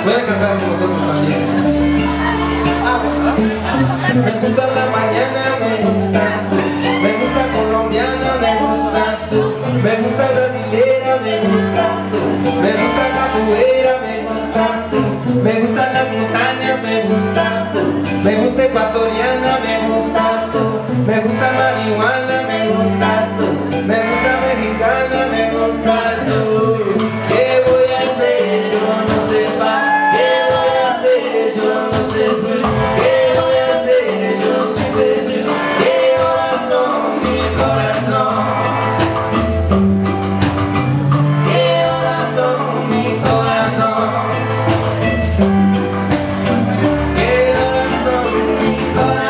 Pueden cantar con nosotros también. Me gusta la mañana, me gustas tú. Me gusta colombiana, me gustas tú. Me gusta brasilera, me gustas tú. Me gusta capoeira, me gustas tú. Me gustan las montañas, me gustas tú. Me gusta ecuatoriana, me gustas tú. Me gusta marihuana, me gustas tú. Me gusta mexicana, me gustas tú. ¿Qué voy a hacer? Yo no sé pa. ¿Qué voy a hacer? Yo no sé pa. ¿Qué voy a hacer? Yo soy perdido. ¿Qué horas son, mi corazón? ¿Qué horas son, mi corazón? ¿Qué horas son, mi corazón?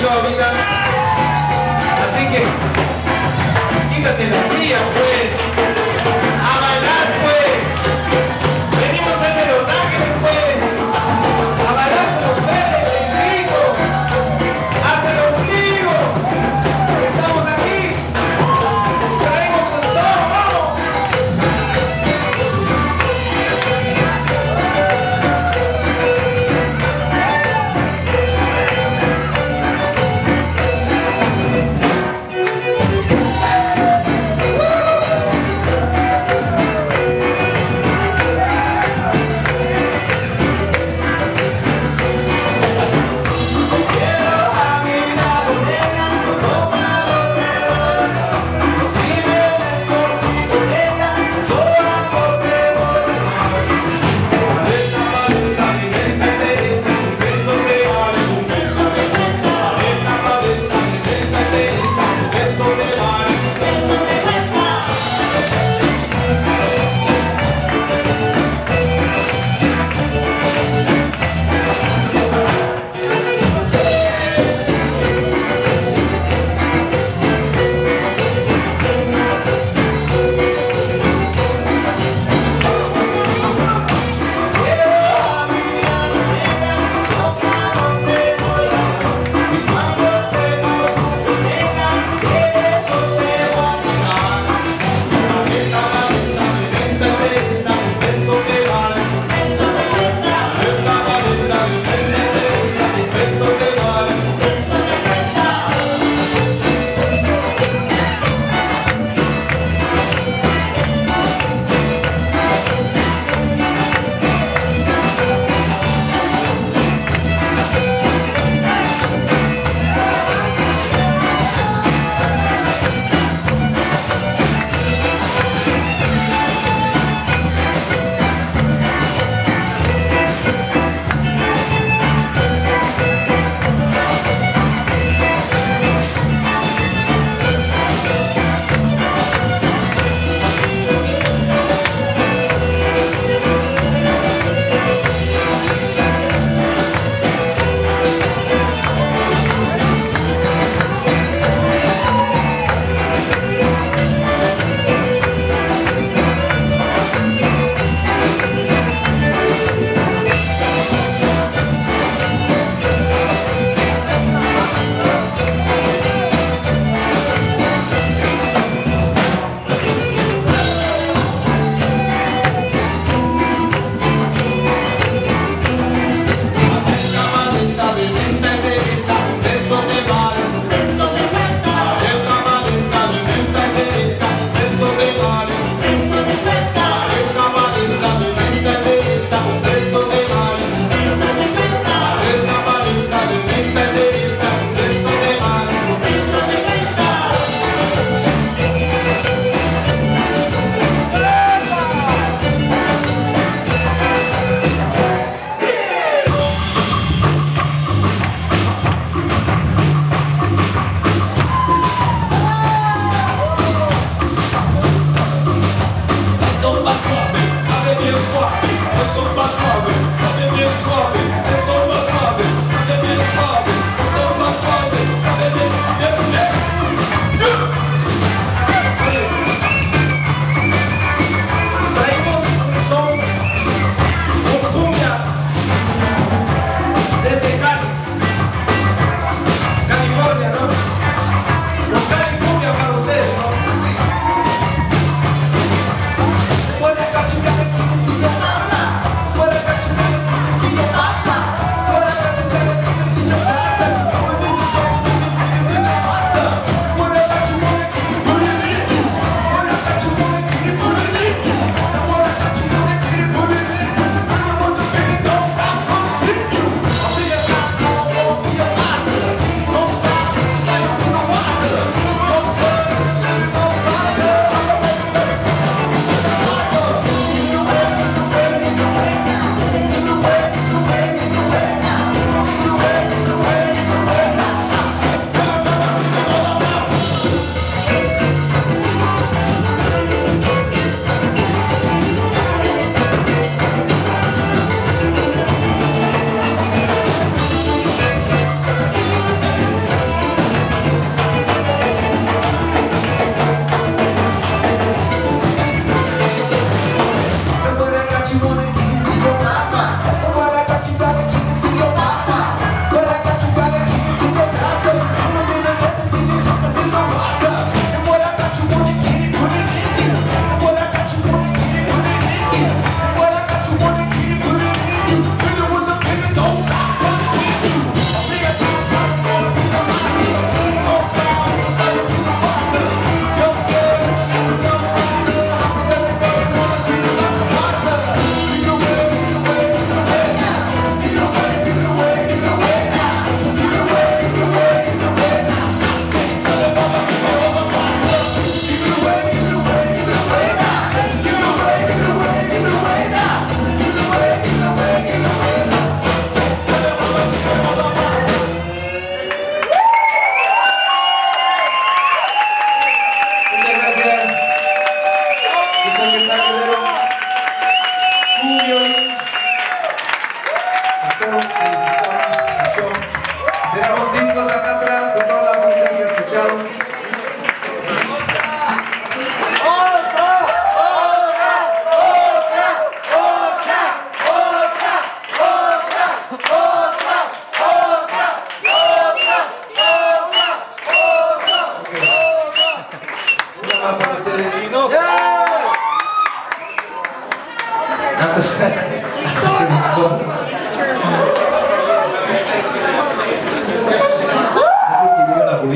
show ahorita. Así que, quítate la silla, pues. A bailar, pues. Venimos desde Los Ángeles, pues. A bailar con ustedes, rico. Hasta el ombligo. Estamos aquí. Traemos con todo, vamos.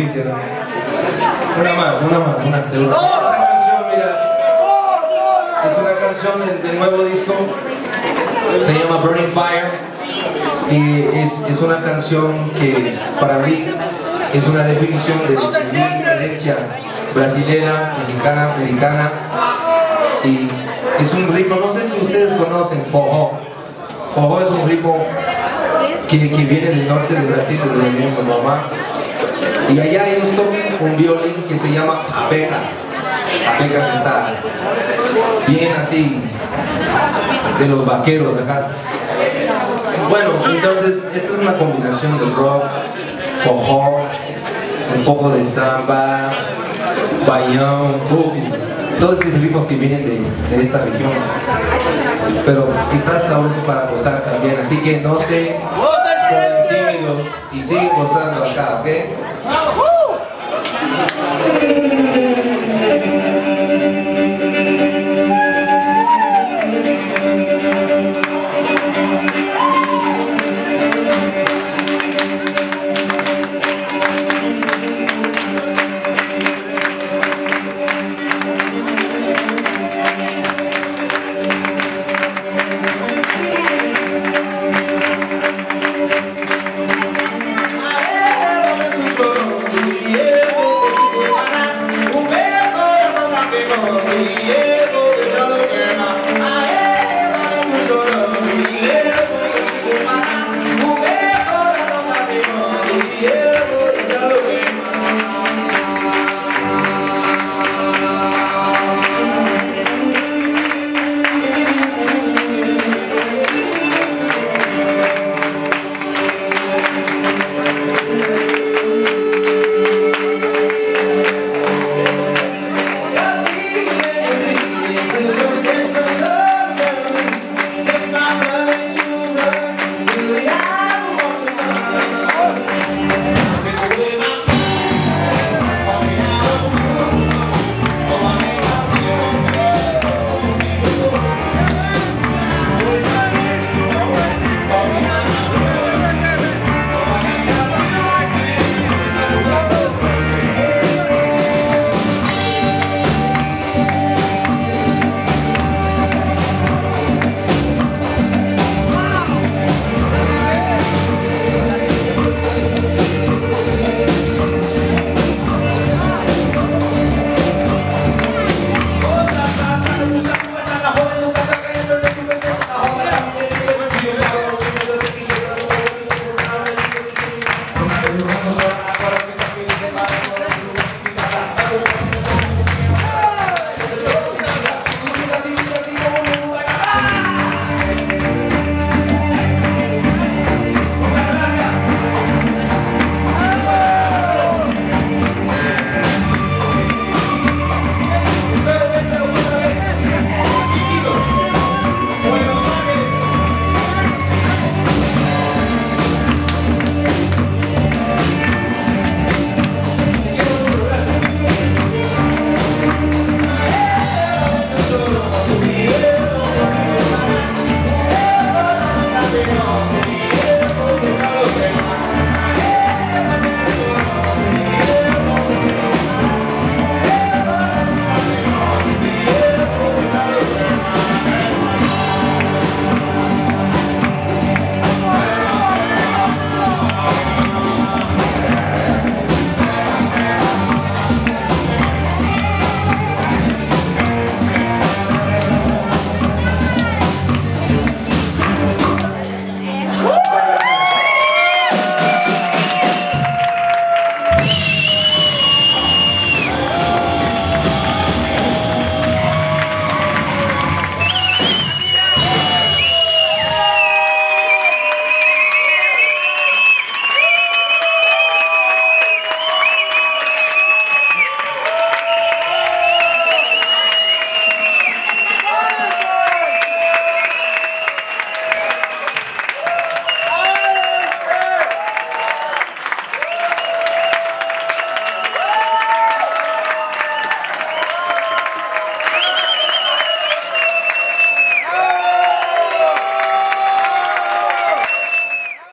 delicia. Una segunda. Esta canción, mira, es una canción del nuevo disco. Se llama Burning Fire. Y es una canción que para mí es una definición de mi herencia brasilera, mexicana, americana. Y es un ritmo, no sé si ustedes conocen forró. Forró es un ritmo que viene del norte de Brasil, de donde viene mi mamá. Y allá ellos tocan un violín que se llama rabeca. Rabeca, que está bien así, de los vaqueros acá. Bueno, entonces esta es una combinación de rock, forró, un poco de samba, baião, todos esos ritmos que vienen de esta región. Pero está sabroso para gozar también, así que no se pongan tímidos y siguen gozando acá, ¿ok?